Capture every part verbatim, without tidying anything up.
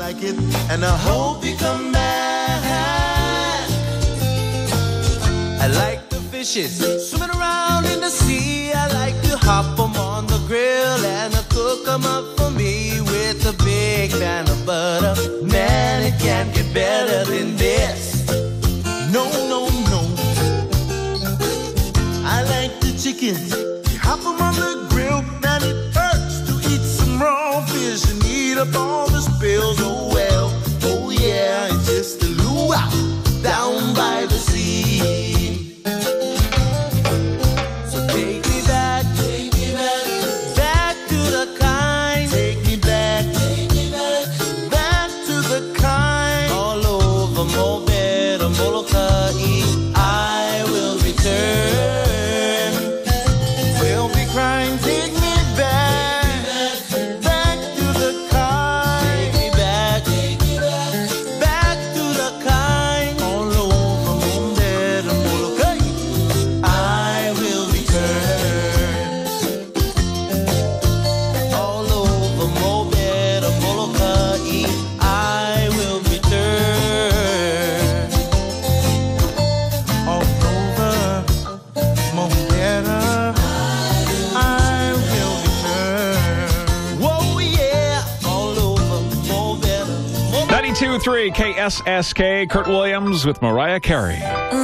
like it, and I hope you come back. I like the fishes swimming around in the sea. I like to hop them on the grill and I cook them up for me with a big pan of butter. Man, it can't get better than this. No, no, no. I like the chickens. You hop them on the grill, and it hurts to eat some raw fish and eat up all the spills. Oh well, oh yeah, it's just a luau down by the sea. So take me back, take me back, back to the kind. Take me back, take me back, back to the kind. All over Mobed or Molokai, I will return. We'll be crying, take me back, back to the kind. Take me back, take me back, back to the kind. All over Mobed or Molokai, I will return. All over Mobed or Molokai, I will return. All over Mobed, I will return. Whoa, yeah, all over Mobed. ninety-two point three K S S K, Kurt Williams with Mariah Carey.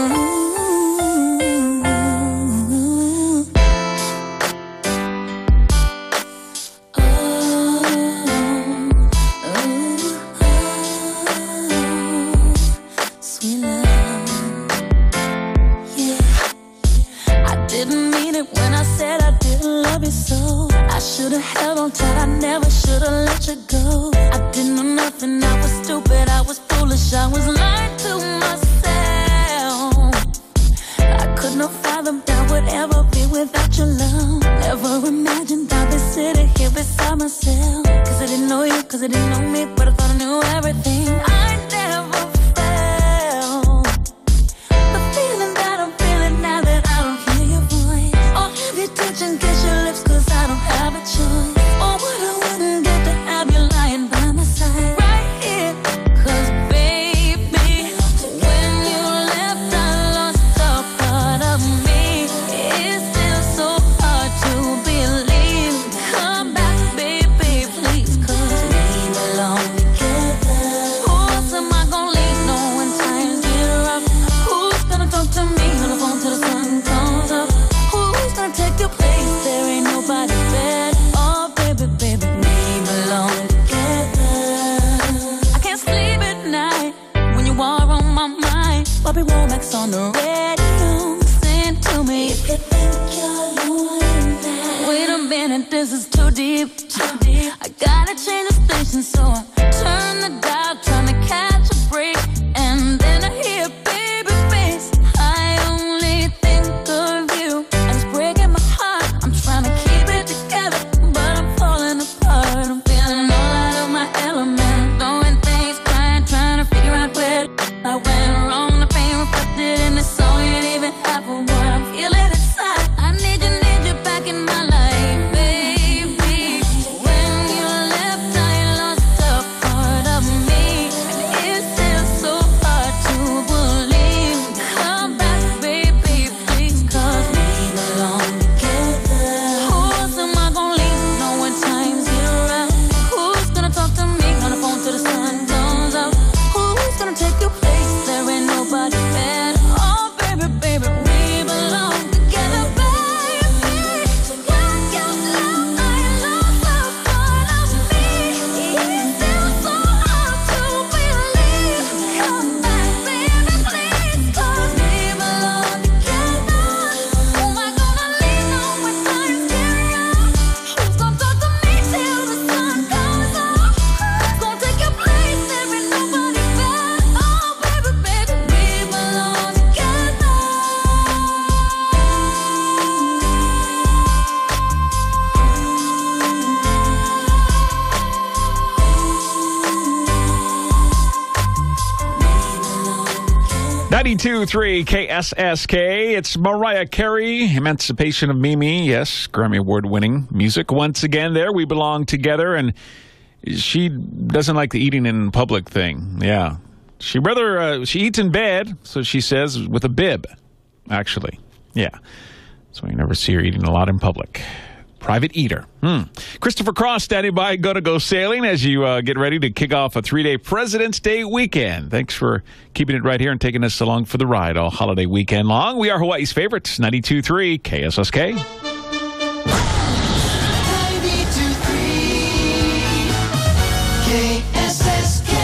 Sweet love, yeah. I didn't mean it when I said I didn't love you so. I should've held on tight, I never should've let you go. I didn't know nothing, I was stupid, I was foolish, I was lying to myself. I could not fathom that would ever be without your love. Never imagined I'd be sitting here beside myself. Cause I didn't know you, cause I didn't know me, but I thought I knew everything. I never felt the feeling that I'm feeling now that I don't hear your voice. Or have you touch and kiss your lips cause I don't have a choice. Or what I wouldn't get to have you lying by my side right here. Cause baby, when you left I lost a part of me. It's still so hard to believe. Come back baby please, cause we belong together. Who else am I gonna leave no when times get rough? Who's gonna talk to me on the phone till the sun comes up? Who's gonna take your place? There ain't nobody better. Oh baby, baby, we belong together. I can't sleep at night when you are on my mind. Bobby Womack's on the radio, sing to me if you think you're lonely. Wait a minute, this is too deep, too deep. I gotta change the station, so I turn the dial, trying to catch a break, and then I hear baby face. I only think of you, and it's breaking my heart. I'm trying to keep it together, but I'm falling apart. I'm feeling all out of my element, throwing things, crying, trying to figure out where I went wrong. The pain reflected in the song ain't even half of what I'm feeling inside. I need you, need you back in my life, baby. When you left, I lost a part of me, and it's still so hard to believe. Come back, baby, please, cause we belong together. Who else am I gonna leave? No when times get rough. Who's gonna talk to me on the phone till the sun comes up? Who's gonna take your place? There ain't nobody better. Oh baby, baby, we belong together, baby. When you left, I lost a part of me. It's still so hard to believe. Come back, baby, please, cause we belong together. Who am I gonna leave on when times get rough? Who's gonna talk to me till the sun comes up? Who's gonna take your place? There ain't nobody better. Oh baby, baby, we belong together. ninety-two point three K S S K. It's Mariah Carey, Emancipation of Mimi. Yes, Grammy Award winning music. Once again, there we belong together. And She doesn't like the eating in public thing. Yeah. She rather, uh, she eats in bed, so she says, with a bib, actually. Yeah. So you never see her eating a lot in public. Private eater. Hmm. Christopher Cross standing by, going to go sailing as you uh, get ready to kick off a three-day President's Day weekend. Thanks for keeping it right here and taking us along for the ride all holiday weekend long. We are Hawaii's favorites, ninety-two point three K S S K. ninety-two point three K S S K.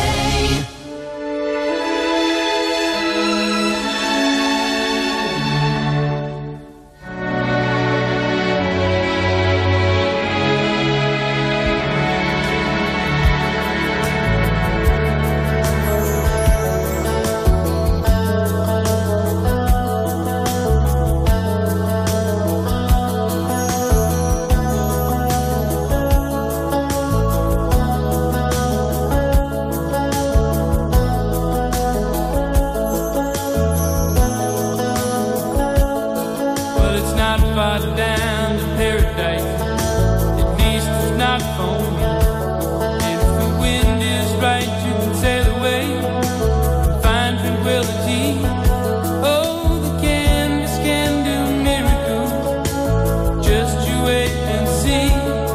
Down to paradise, at least it's not for me. If the wind is right, you can sail away and find tranquility. Oh, the canvas can do miracles. Just you wait and see.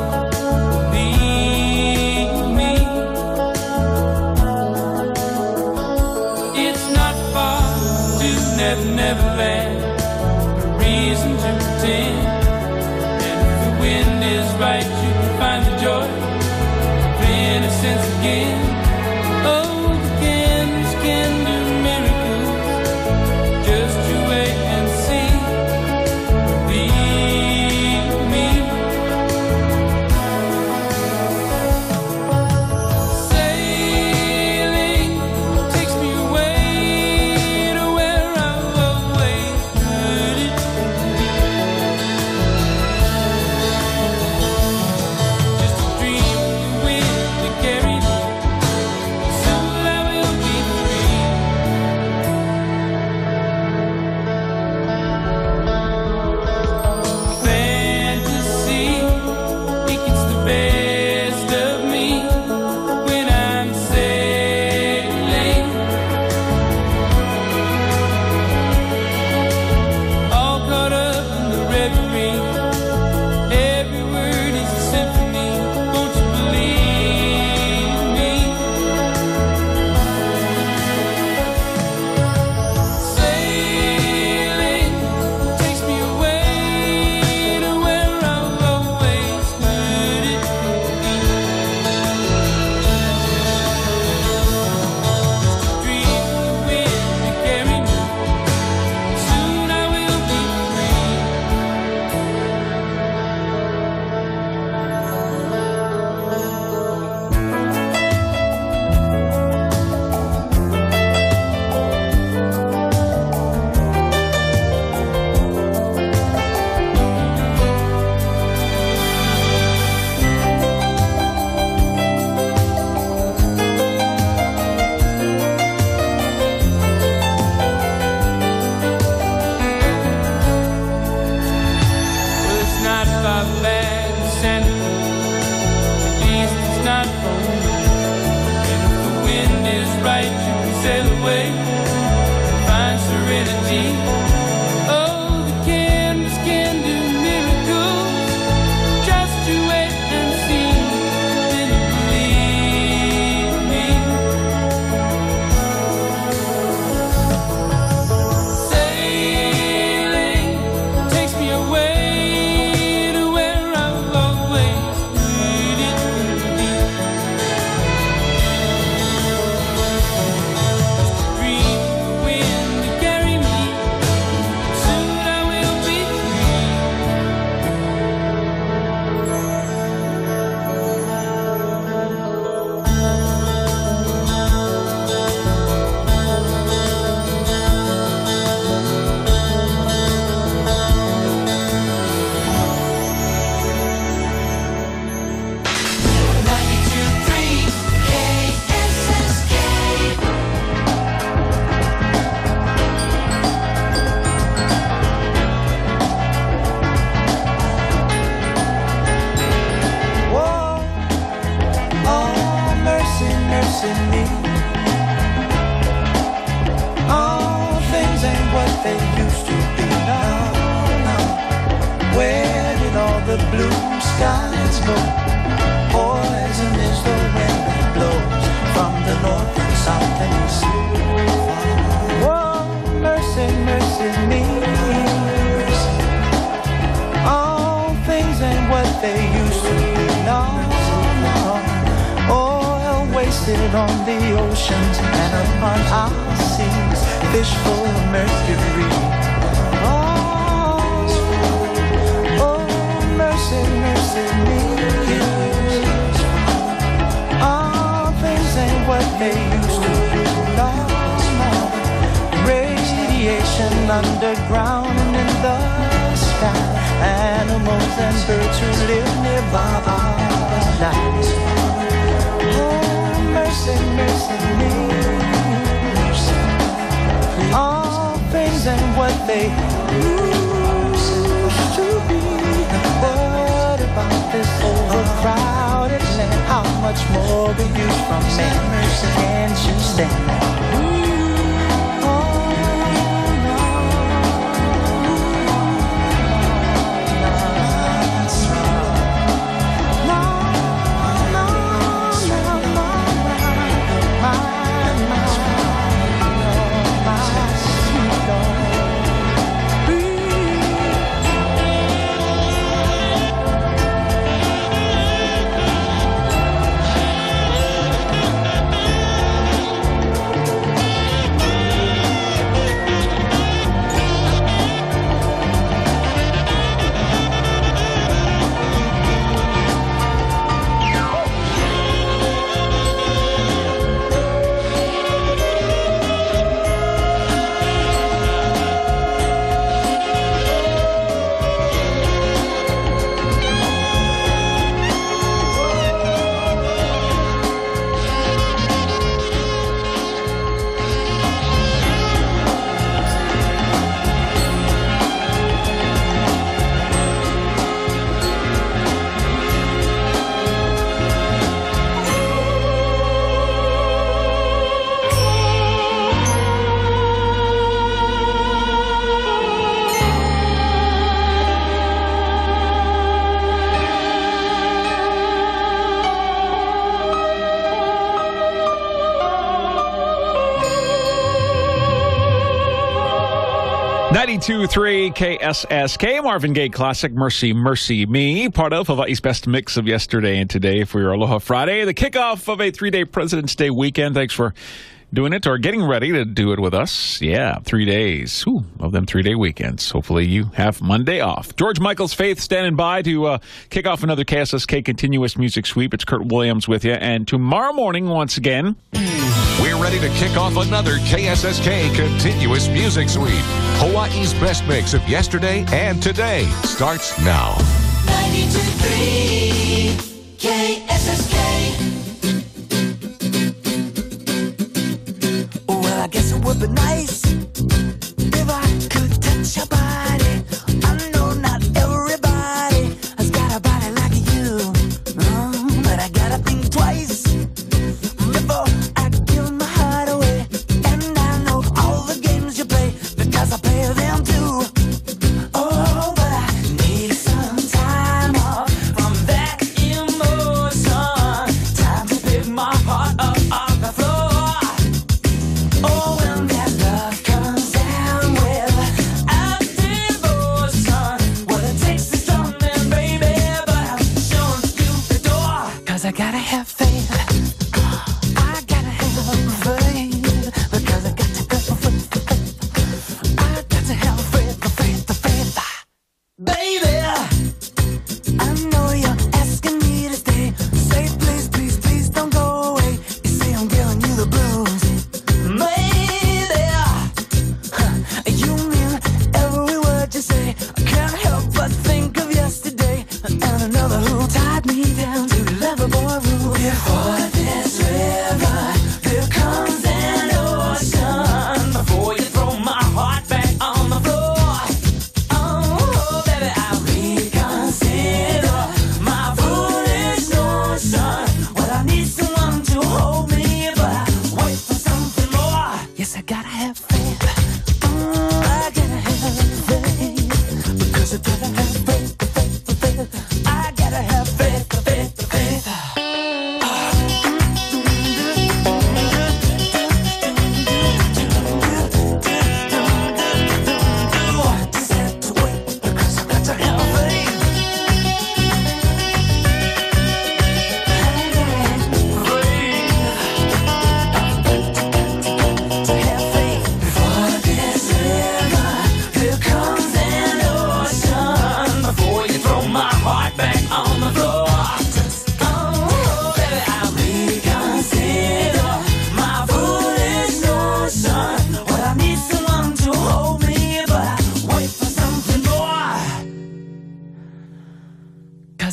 Believe me, it's not far to Never Never Land. Reason to pretend, and if the wind is right, you can find the joy of innocence again. Oh, the canvas can do miracles. Just you wait and see. Believe me. Sailing takes me away to where I've always heard it. Just a dream mercy me. Oh, things ain't what they used to be. No, no. Where did all the blue skies go? Poison is the wind that blows from the north and south and east. Oh, mercy, mercy me. Oh, things ain't what they used to be. No, no. Oil wasted on the oceans and upon our seas, fish full of mercury. Oh, oh, mercy, mercy me. Oh, things ain't what they used to be. No, no. Radiation underground and in the sky. Animals and birds who live nearby are alive. Oh, mercy, mercy me. All things ain't what they used to be. What about this overcrowded land? How much more abuse from man? Mercy, can't you stand that? ninety-two point three K S S K, Marvin Gaye classic, Mercy, Mercy Me, part of Hawaii's best mix of yesterday and today for your Aloha Friday, the kickoff of a three-day President's Day weekend. Thanks for doing it or getting ready to do it with us. Yeah, three days Ooh, of them three-day weekends. Hopefully you have Monday off. George Michael's Faith standing by to uh, kick off another K S S K continuous music sweep. It's Kurt Williams with you. And tomorrow morning, once again, we're ready to kick off another K S S K continuous music sweep. Hawaii's best mix of yesterday and today starts now. ninety-two point three K S S K. Well, I guess it would be nice if I could touch your body. I know not everybody has got a body like you, mm, but I gotta think twice before I give my heart away. And I know all the games you play because I play them too. Oh, but I need some time off from that emotion. Time to pick my heart up off the floor. Oh, when that love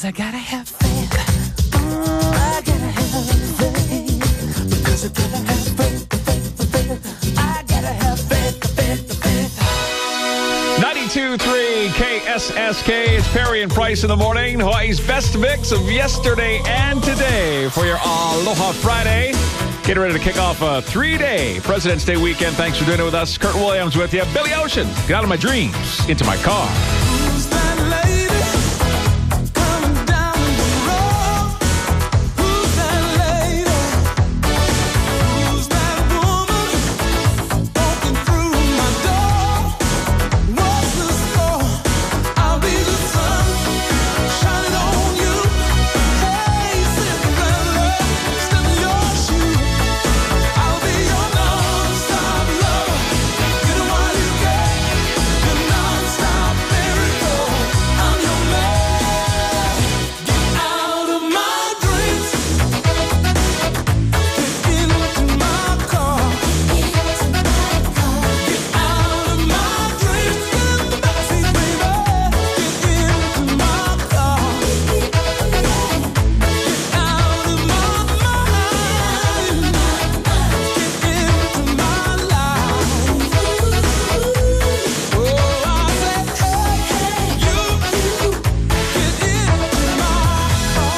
Because I gotta have faith. Mm, I gotta have faith. Because I gotta have faith, faith, faith. I gotta have faith, faith, faith. ninety-two point three K S S K. It's Perry and Price in the morning. Hawaii's best mix of yesterday and today for your Aloha Friday. Getting ready to kick off a three-day President's Day weekend. Thanks for doing it with us. Kurt Williams with you. Billy Ocean, get out of my dreams, into my car. Who's that lady coming down the road? Who's that lady? Who's that woman walking through my door? What's the score? I'll be the sun shining on you. Hey, Cinderella, step in your shoe. I'll be your non-stop lover. You know what you get? Your non-stop miracle. I'm your man. Get out of my dreams. Get into my car. Get out of my dreams. Get in the backseat, baby. Get into my car. Get out of my mind. Get into my life. Oh, I said, hey, you, get into my car.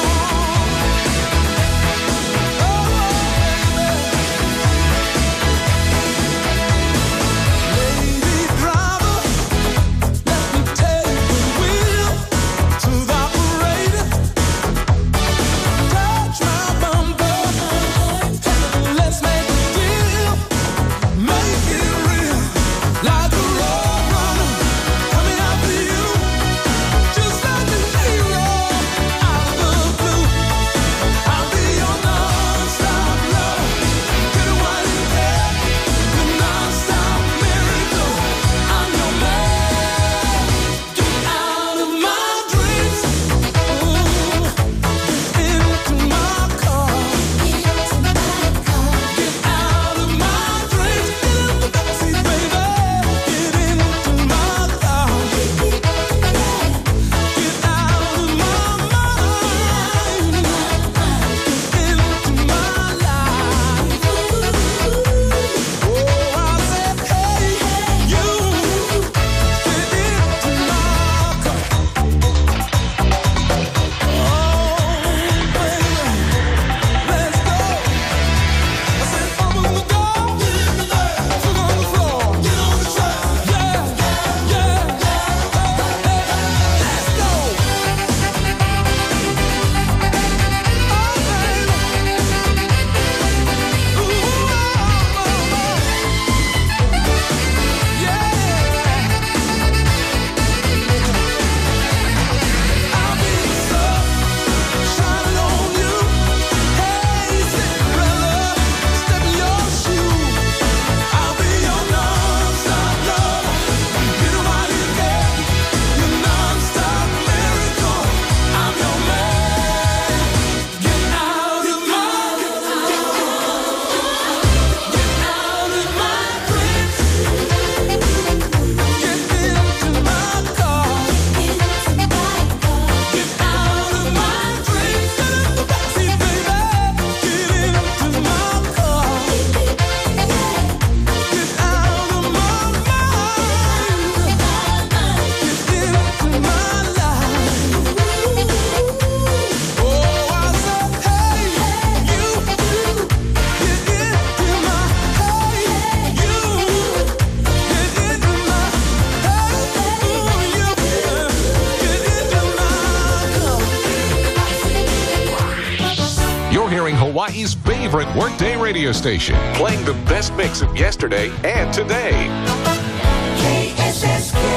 Lady driver, let me take the wheel to the operator. Touch my bumper, let's make a deal. Make it real, like a road runner coming after you. Just like a hero out of the blue. I'll be your non-stop love. Get what you get, your non-stop miracle. I'm your man. Get out of my dreams. Ooh, get into my car. Get out of my dreams. Get in the backseat, baby. Get into my car. Get out of my mind. Get into my life. Oh, I said, hey, you. Get into my car. Oh, baby, let's go. I said, open the door. Foot on the floor. Get on the track. Yeah, yeah, let's go. I'll be the sun shining on you. Hey, Cinderella, step in your shoe. I'll be your non-stop lover. You know what you get? Your non-stop miracle. I'm your man. Get out of my, get out of my dreams. Get into my car. Get out of my dreams. Get in the backseat, baby. Get into my car. Get out of my mind. Get into my life. Oh, I said, hey, you. Get into my, hey, you. Get into my, hey, you. Get into my car. You're hearing Hawaii's favorite workday radio station, playing the best mix of yesterday and today. K S S K.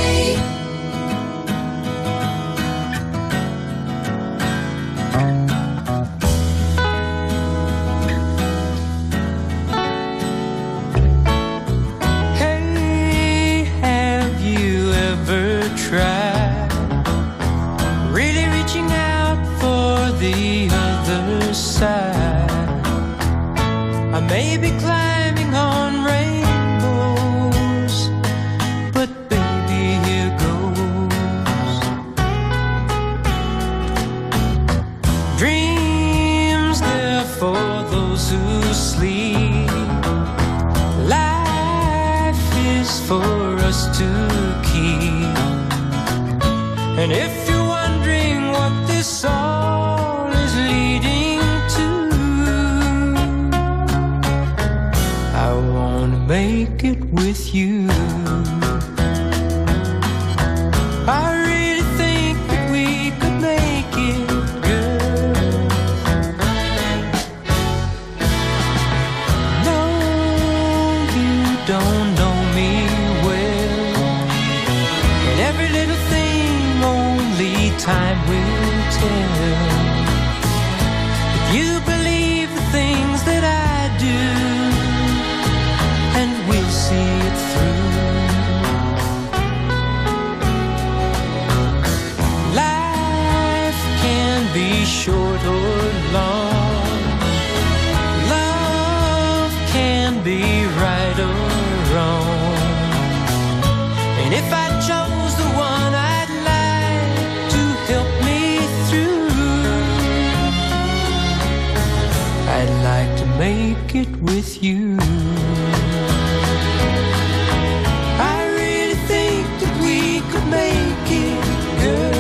Hey, have you ever tried really reaching out for the other side? I may be climbing on rainbows, but baby, here goes. And if you're wondering what this all is leading to, I wanna make it with you. I really think that we could make it, girl. No, you don't know me well, and every little thing only time will tell. If you believe the things that I do, and we'll see it through. Life can be short or long. Love can be right or wrong. And if I chose the one I'd like to help me through, I'd like to make it with you. I really think that we could make it, girl.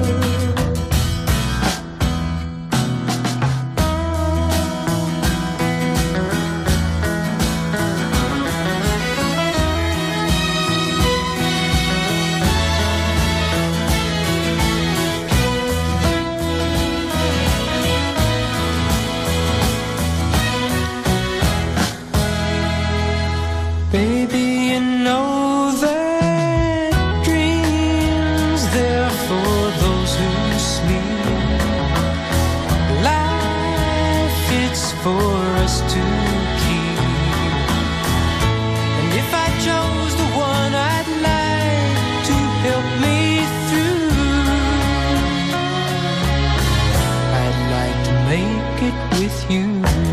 Baby, you know that dreams, they're for those who sleep. Life, it's for us to keep. And if I chose the one I'd like to help me through, I'd like to make it with you.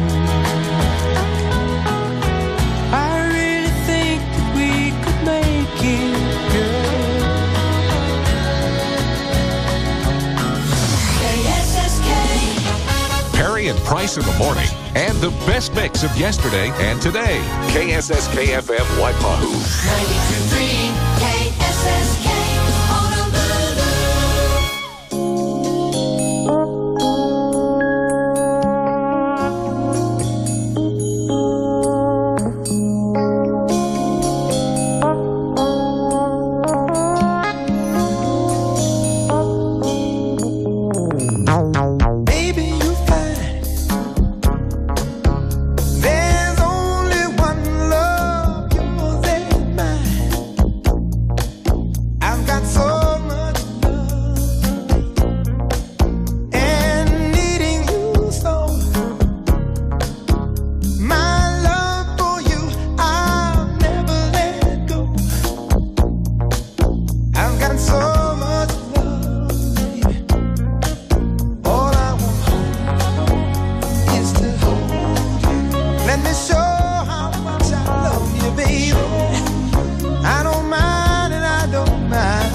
Perry and Price in the morning, and the best mix of yesterday and today. K S S K F M Waipahu. ninety-two point three K S S K Honolulu. Baby, you find there's only one love, yours and mine. I've got so much love and needing you so. My love for you, I'll never let go. I've got so much love, baby. All I want is to hold you. Let me show how much I love you, baby. I don't mind and I don't mind.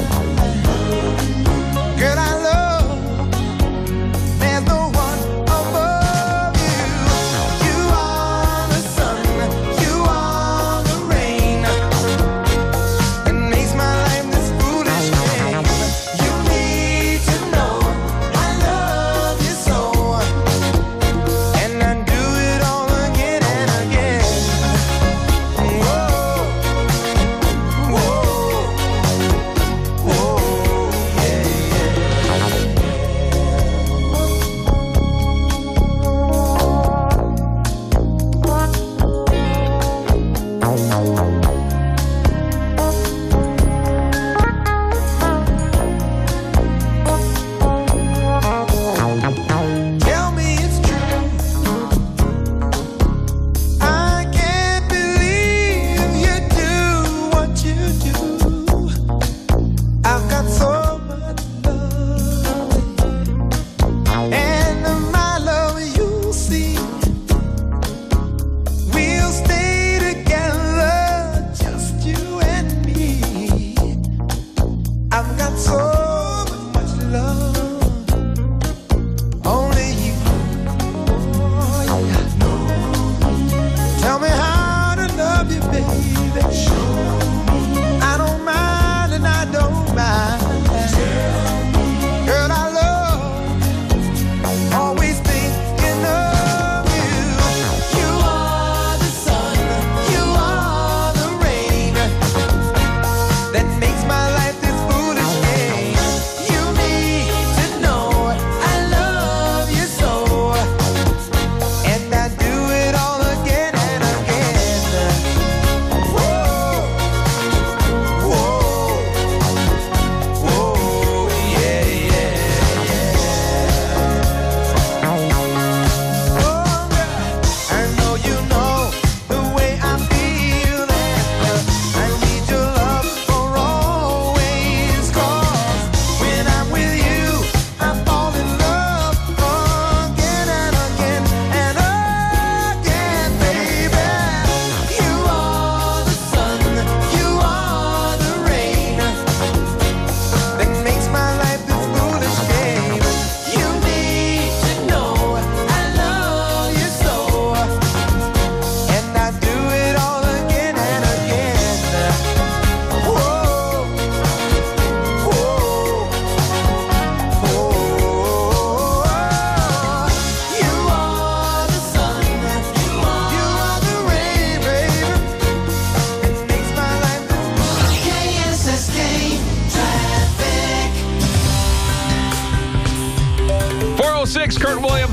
Girl, I love. There's no one above you. You are the sun, you are the rain, and makes my life this foolish game. You need to know I love you so, and I do it all again and again.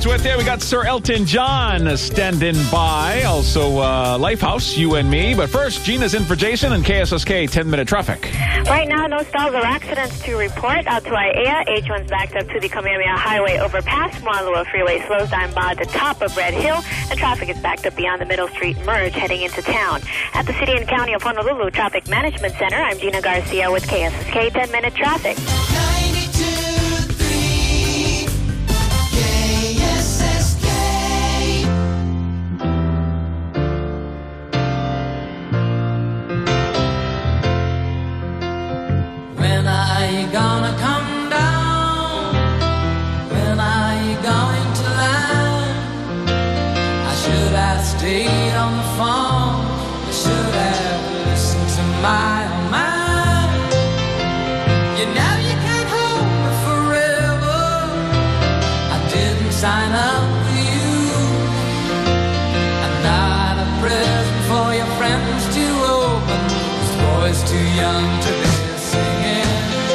Rob's with you. We got Sir Elton John standing by. Also, uh, Lifehouse, you and me. But first, Gina's in for Jason and K S S K ten-minute traffic. Right now, no stalls or accidents to report. Out to I A A, H one's backed up to the Kamehameha Highway overpass. Moalua Freeway slows down by the top of Red Hill, and traffic is backed up beyond the Middle Street merge heading into town. At the City and County of Honolulu Traffic Management Center, I'm Gina Garcia with K S S K ten-minute traffic. When are you gonna come down? When are you going to land? I should have stayed on the phone. I should have listened to my own mind. You know you can't hold me forever. I didn't sign up for you. I'm not a present for your friends to open. This boy's too young to be singing.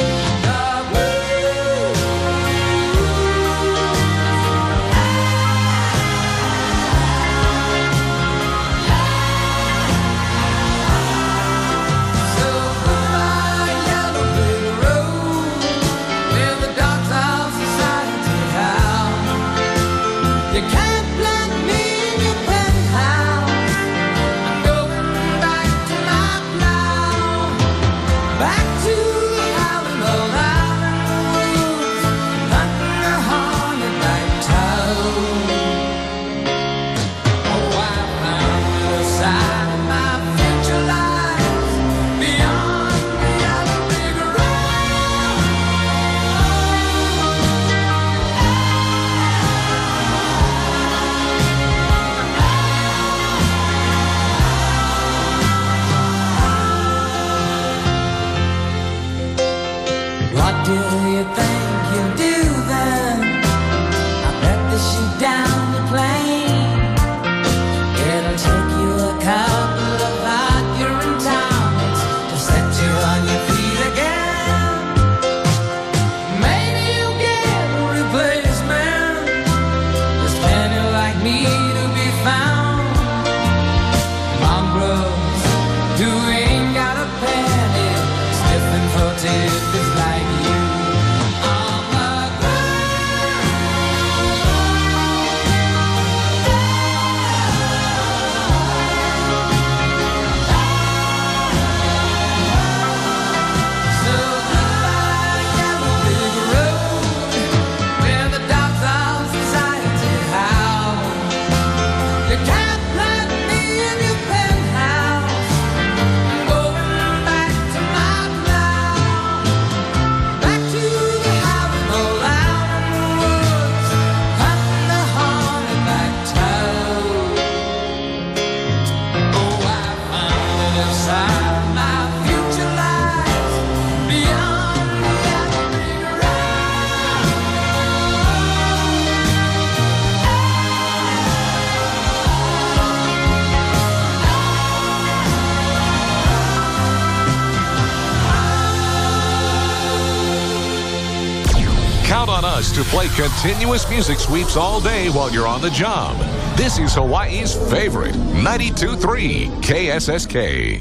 To play continuous music sweeps all day while you're on the job. This is Hawaii's favorite, ninety-two point three K S S K.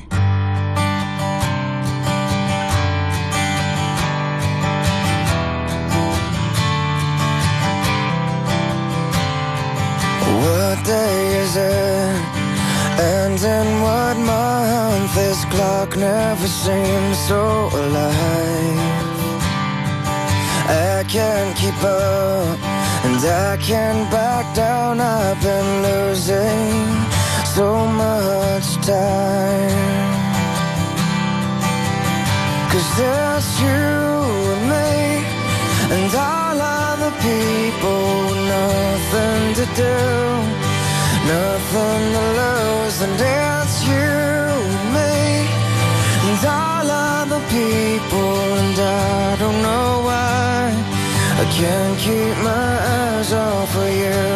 What day is it? And in what month? This clock never seems so alive. I can't keep up, and I can't back down. I've been losing so much time. Cause there's you and me, and all other people with nothing to do, nothing to lose. And it's you and me, and all other people, and I don't know why I can't keep my eyes off of you.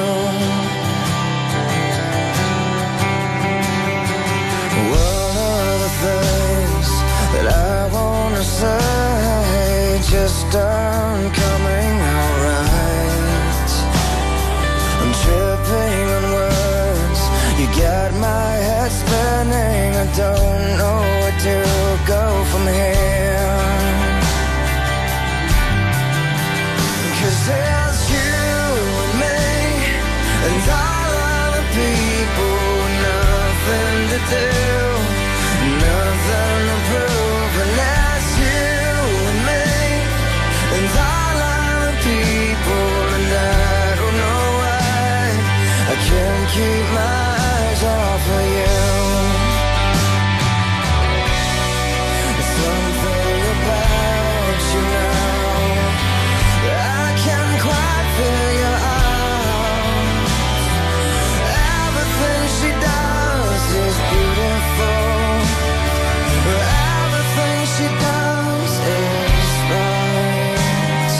What are the things that I wanna say just aren't coming out right? head spinning. I don't know where to go from here. 'Cause there's you and me and all other people, nothing to do, nothing to prove. And that's you and me and all other people, and I don't know why I can't keep my eyes off of you. Something about you now I can't quite figure out. Everything she does is beautiful. Everything she does is right.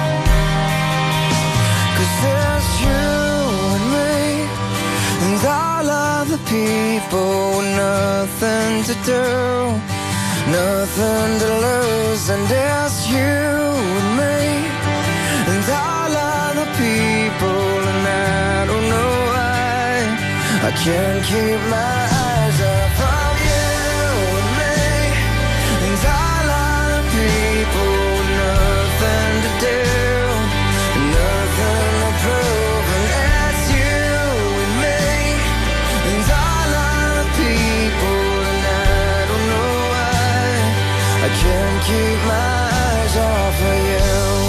'Cause there's you and me and all of the people, nothing to do, nothing to lose. And there's you and me and all of the people, and I don't know why I can't keep my eyes off of you and me and all of the people, nothing to do, nothing to prove. And that's you and me and all of the people, and I don't know why I can't keep my eyes off of you.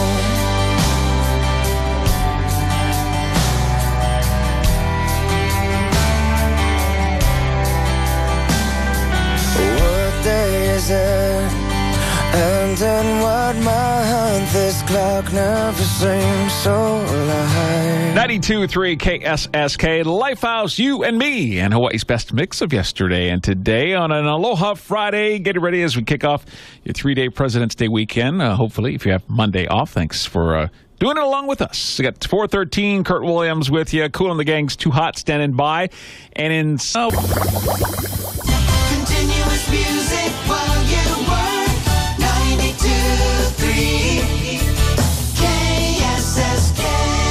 What day is it? And then what month? This clock never seems so alive. ninety-two point three K S S K, Lifehouse, you and me, and Hawaii's best mix of yesterday and today on an Aloha Friday. Get it ready as we kick off your three-day President's Day weekend. Uh, hopefully, if you have Monday off, thanks for uh, doing it along with us. We got four thirteen, Kurt Williams with you. Cool and the Gang's Too Hot standing by. And in so. Continuous music while you work. ninety-two point three K S S K.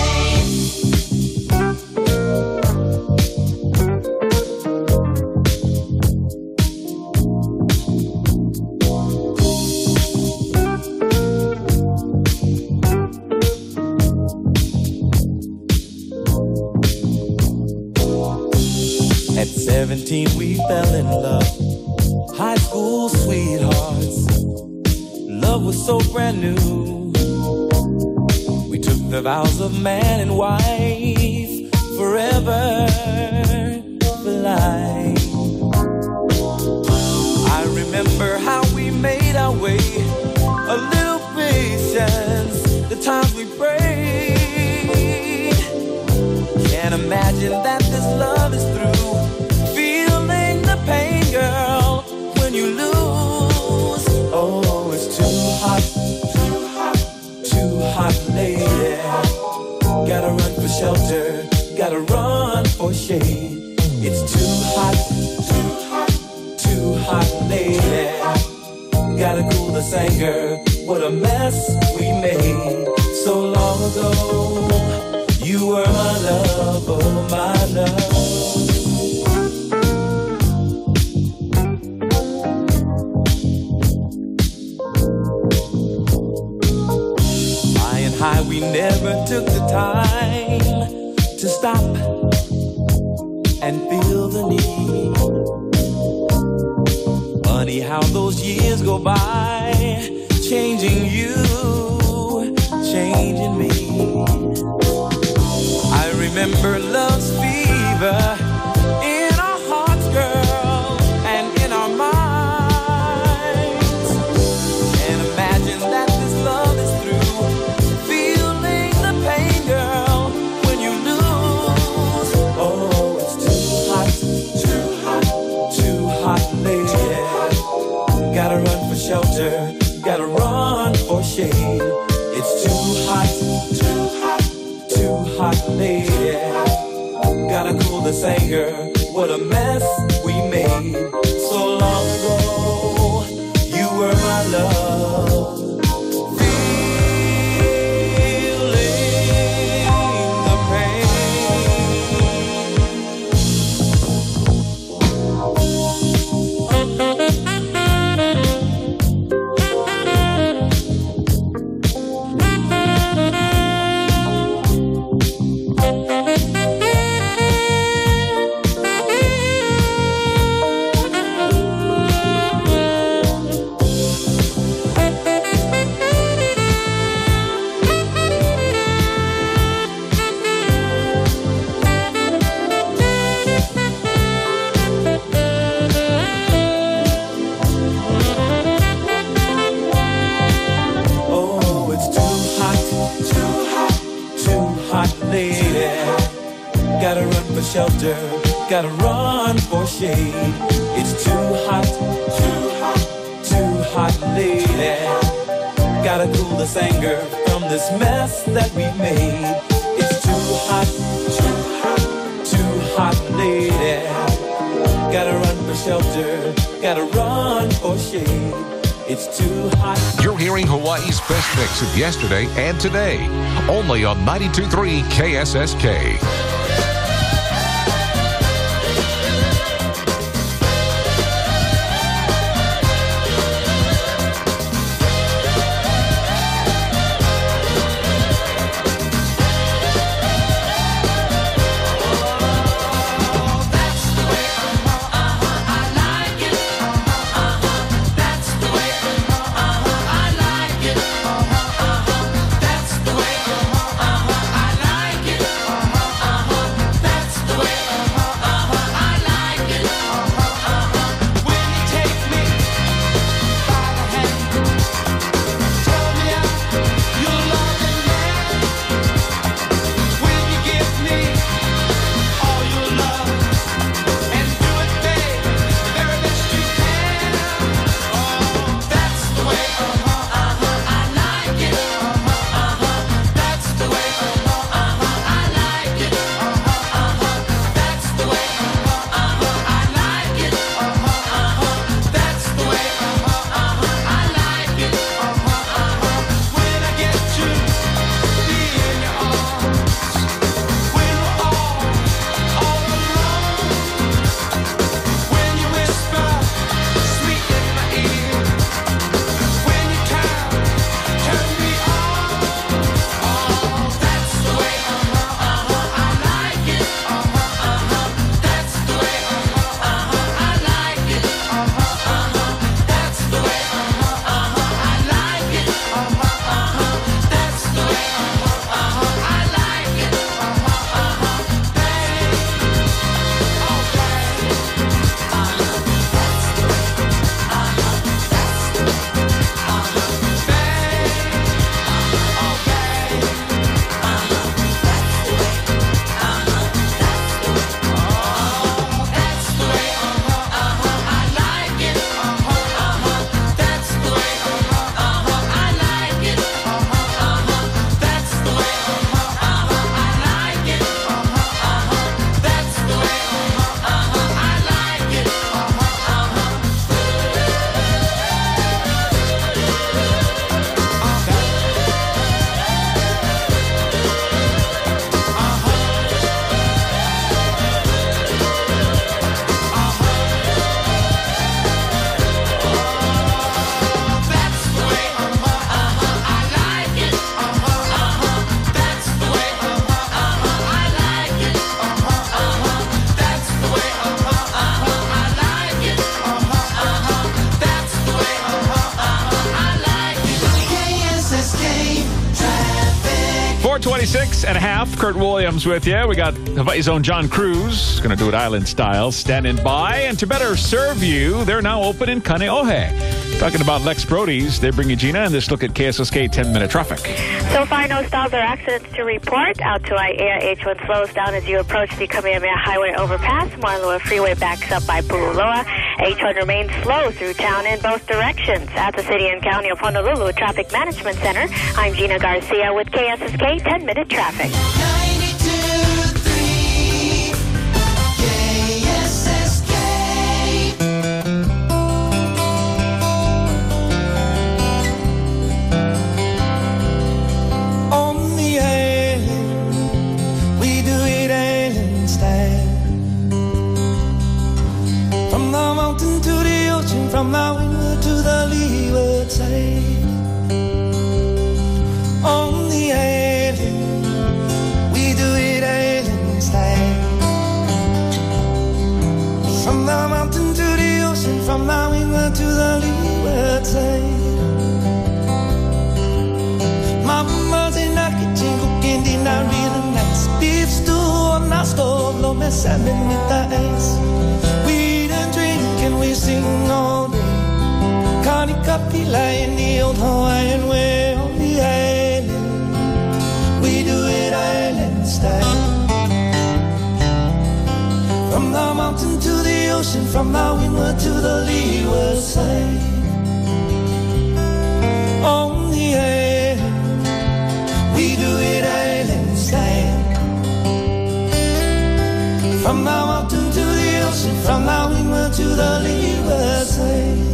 At seventeen we fell in love, high school sweethearts. Love was so brand new. We took the vows of man and wife, forever for life. I remember how we made our way, a little patience, the times we prayed. Can't imagine that this love is through. Feeling the pain, girl, when you lose. Oh, it's too hot, too hot, too hot, lady. Gotta run for shelter, gotta run for shade. It's too hot, too hot, too hot, lady. Gotta cool this anger, what a mess we made so long ago. You were my love, oh my love. Flying high, we never took the time to stop and feel the need. Funny how those years go by, changing you, changing me. I remember love's fever in our hearts, girl, and in our minds. Can't imagine that this love is through. Feeling the pain, girl, when you lose. Oh, it's too hot, too hot, too hot, lady. Gotta run for shelter, gotta run for shade. It's too hot, too hot, too hot, lady. Gotta cool this anger, what a mess we made so long ago. You were my love. Feeling the pain. shelter, gotta run for shade. It's too hot, too hot, too hot, lady. Gotta cool this anger from this mess that we've made. It's too hot, too hot, too hot, lady. Gotta run for shelter, gotta run for shade. It's too hot. You're hearing Hawaii's best mix of yesterday and today, only on ninety-two point three K S S K. four twenty-six and a half. Kurt Williams with you. We got Hawaii's own John Cruz. Going to do it island style. Standing by. And to better serve you, they're now open in Kaneohe. Talking about Lex Brody's, they bring you Gina and this look at K S S K ten-minute traffic. So far, no stalls or accidents to report. Out to Aiea, H one slows down as you approach the Kamehameha Highway overpass. Moanalua Freeway backs up by Pu'uloa. H one remains slow through town in both directions. At the City and County of Honolulu Traffic Management Center, I'm Gina Garcia with K S S K ten-minute traffic. ninety-two point three K S S K. On the island, we do it island style. From the mountain to the ocean, from the windward to the leeward side. On the island, we do it island style. From the mountain to the ocean, from the windward to the leeward side. Mama's in a kitchen cooking dinner real nice. Beef stew on our stove, low mess salmon with the ice. We don't drink and we sing all day. Connie Kapila in the old Hawaiian way. On the island, we do it island style. ocean, from the windward to the leeward side. On the air, we do it island style. From the mountain to the ocean, from the windward to the leeward side.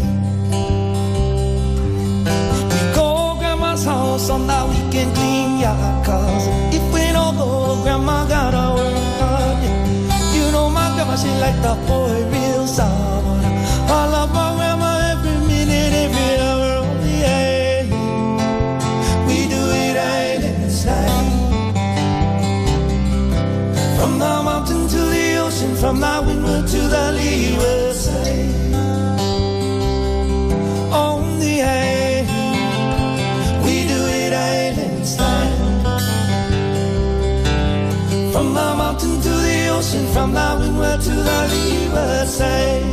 We go grandma's house on that weekend, clean your cars. If we don't go, grandma gotta work hard. You know my grandma, she like the boy real sour. I love my grandma every minute, every hour. On the air, we do it island style. From the mountain to the ocean, from the windward to the leeward side. On the air, we do it island style. From the mountain to the ocean, from the windward to the leeward side.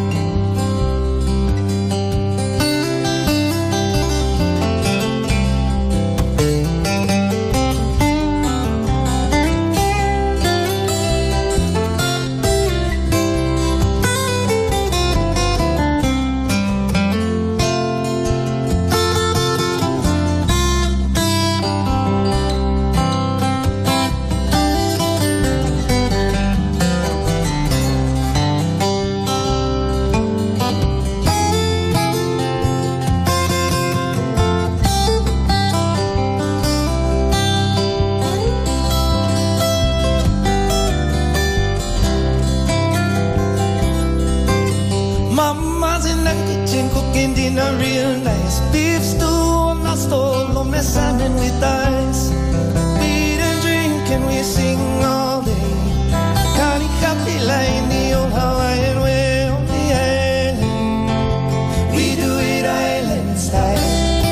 Mama's in the kitchen cooking dinner real nice. Beef stew on the stove, no mess and with ice. We eat and drink and we sing all day. Cali Capilla in the old Hawaiian way. On the island, we do it island style.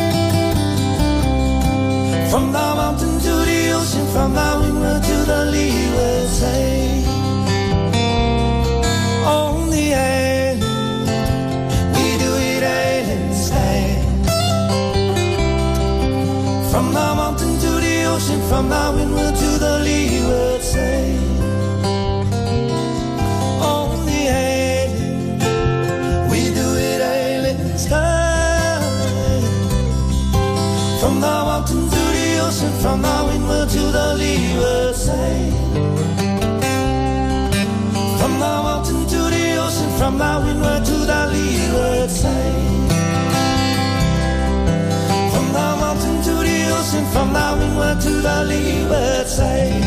From the mountain to the ocean, from the windward to the leeward side. On the island, from the mountain to the ocean, from the windward to the leeward side. On the island, we do it island style. From the mountain to the ocean, from the windward to the leeward side. From the mountain to the ocean, from the windward to the leeward side. From the mountain to the ocean, from the windward to the leeward side.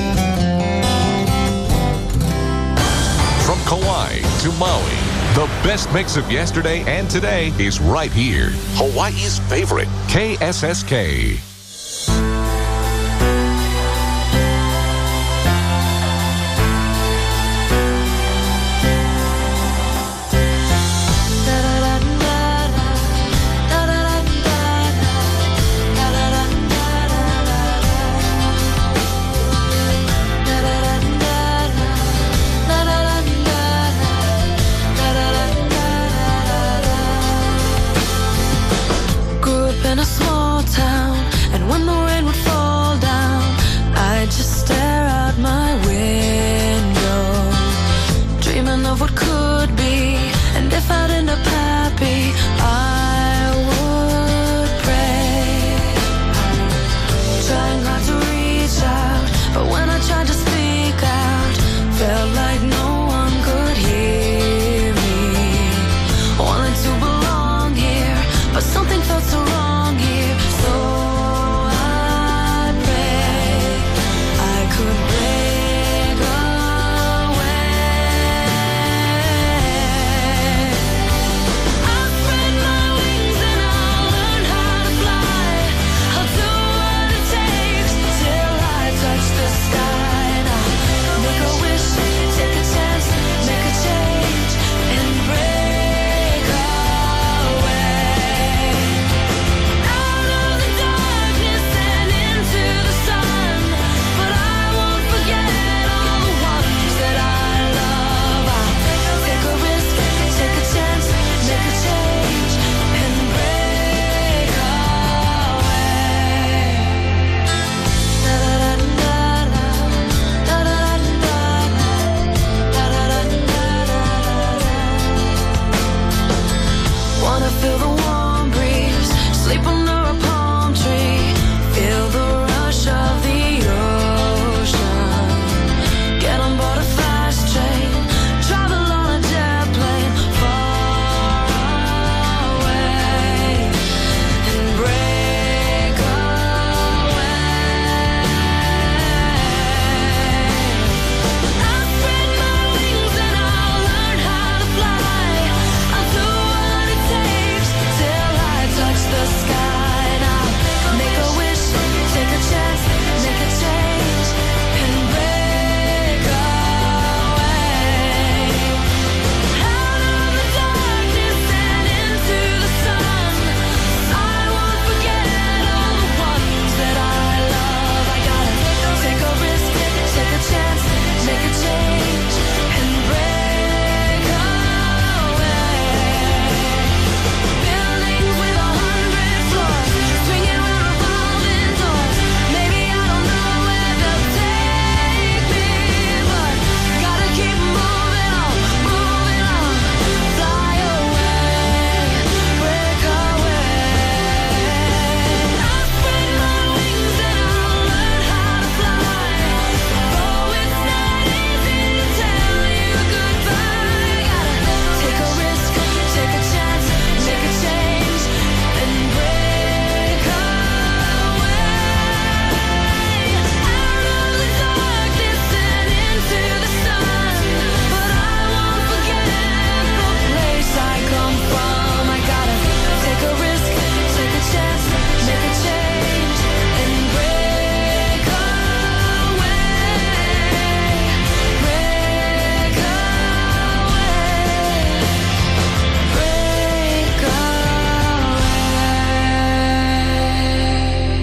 From Kauai to Maui, the best mix of yesterday and today is right here. Hawaii's favorite, K S S K. In a small town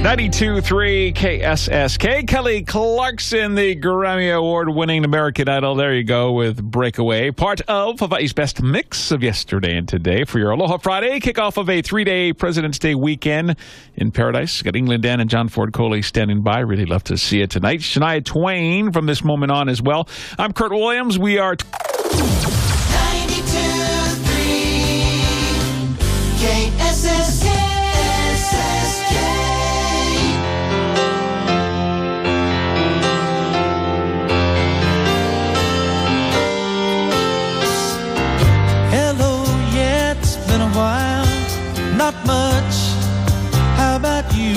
ninety-two point three K S S K. Kelly Clarkson, the Grammy Award-winning American Idol. There you go with Breakaway. Part of Hawaii's best mix of yesterday and today for your Aloha Friday. Kickoff of a three-day President's Day weekend in Paradise. Got England Dan and John Ford Coley standing by. Really love to see it tonight. Shania Twain from this moment on as well. I'm Kurt Williams. We are... ninety-two point three K S S K. Not much, how about you?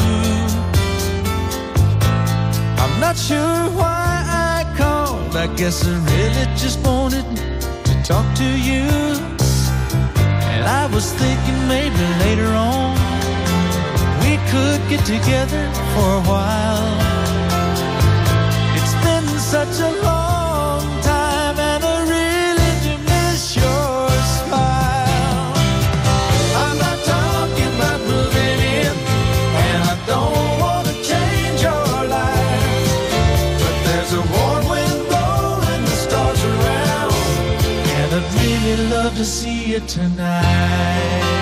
I'm not sure why I called. I guess I really just wanted to talk to you. And I was thinking maybe later on we could get together for a while. It's been such a long time and I really do miss your smile. I'm not talking about moving in, and I don't want to change your life, but there's a warm wind blowing the stars around, and I'd really love to see you tonight.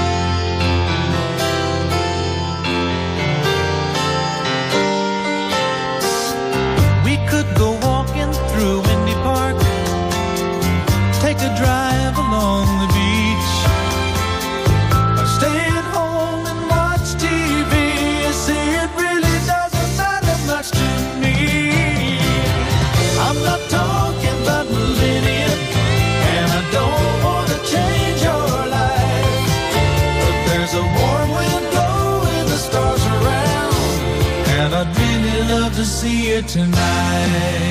We could go walking through Windy Park, take a drive along the beach, or stay at home and watch T V. You see, it really doesn't matter much to me. I'm not talking about moving in, and I don't want to change your life, but there's a warm wind blowing the stars around, and I'd really love to see you tonight.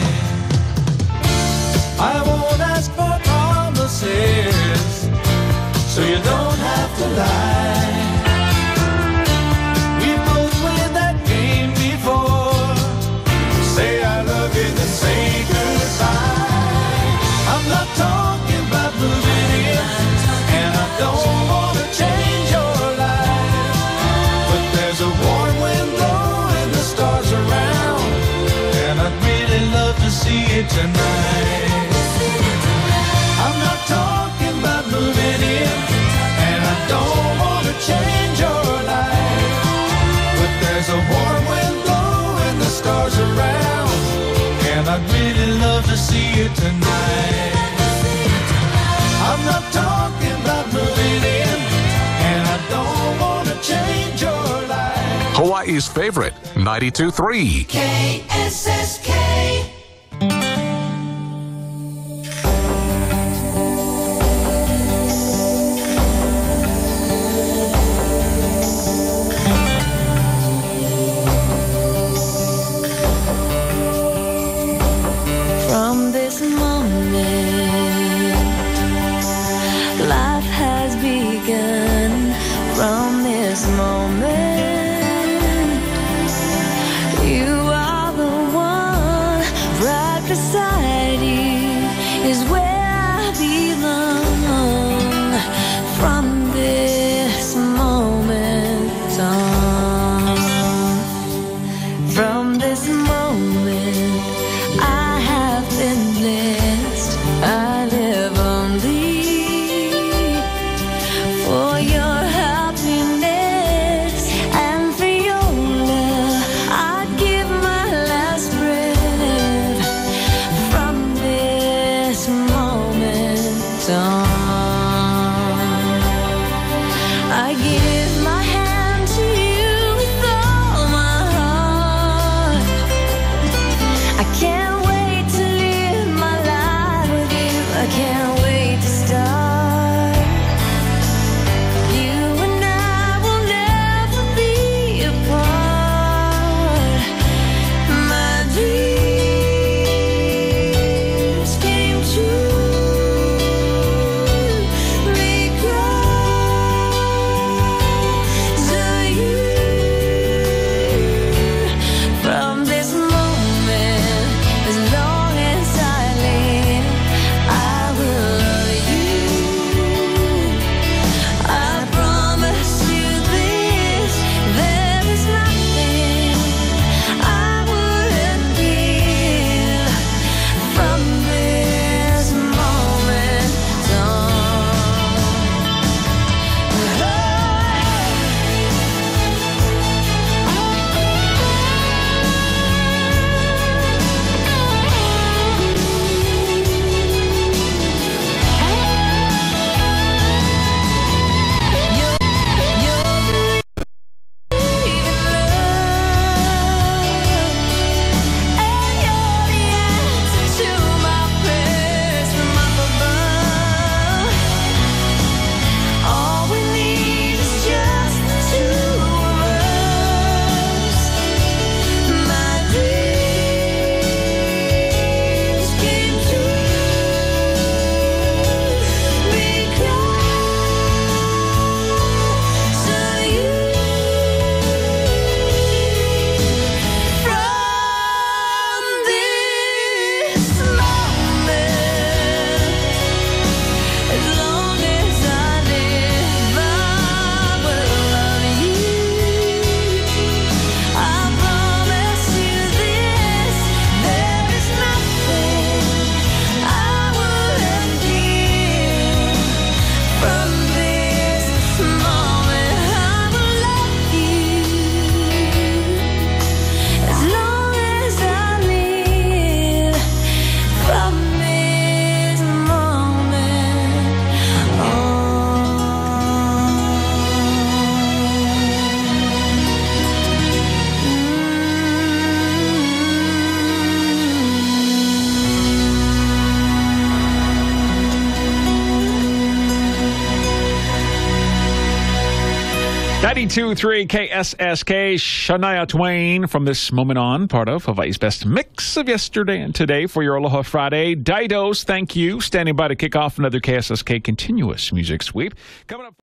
I won't ask for promises, so you don't have to lie. We both played that game before. Say I love you, then say goodbye. I'm not talking about moving in, and I don't want to change your life, but there's a warm wind blowing the stars around, and I'd really love to see you tonight. I'm not talking about moving in, and I don't want to change your life, but there's a warm wind blowing the stars around, and I'd really love to see you tonight. I'm not talking about moving in, and I don't want to change your life. Hawaii's favorite, ninety-two point three. K S S K. From this moment, life has begun. From this moment, you are the one. Right beside you is where I belong. From this moment on, from this moment, I have been blessed. I live only for your happiness ninety-two point three K S S K, Shania Twain from this moment on, part of Hawaii's best mix of yesterday and today for your Aloha Friday. Didos, thank you. Standing by to kick off another K S S K continuous music sweep. Coming up.